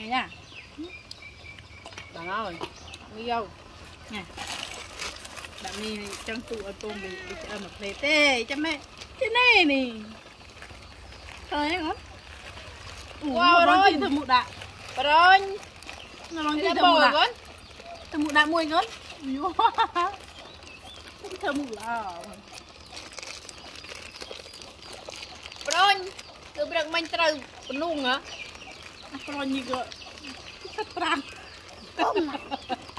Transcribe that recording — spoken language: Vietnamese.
này nha. Bạn ơi, đi vô nè. Bạn đi trong tủ ở tôm bị ở một plate tê cho mẹ cái này nè. Thôi ngon. Wow, rồi thử một đạn. Rồi. Nó nói gì thử một đạn. Thử một đạn mùi ngon. Thử một đạn. Rồi. Từ bây mình trừ nung hả? Rồi như vậy. Thật răng.